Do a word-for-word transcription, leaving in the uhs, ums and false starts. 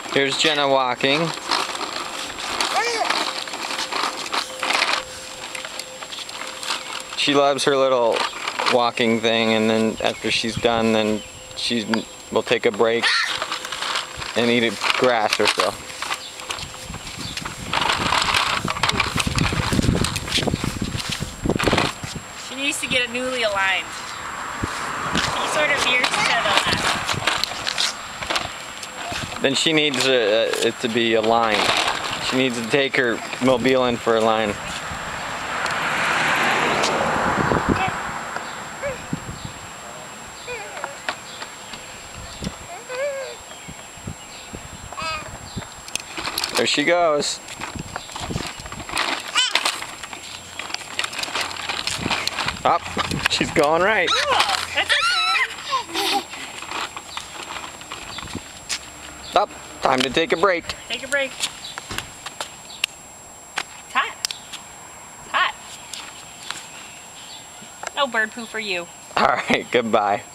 Here's Jenna walking. She loves her little walking thing, and then after she's done, then she will take a break and eat grass or so. She needs to get it newly aligned. He sort of veers to the left. Then she needs uh, it to be aligned. She needs to take her mobile in for a line. There she goes. Up, oh, she's going right. Oh, that's okay. Up, time to take a break. Take a break. It's hot. It's hot. No bird poo for you. All right, goodbye.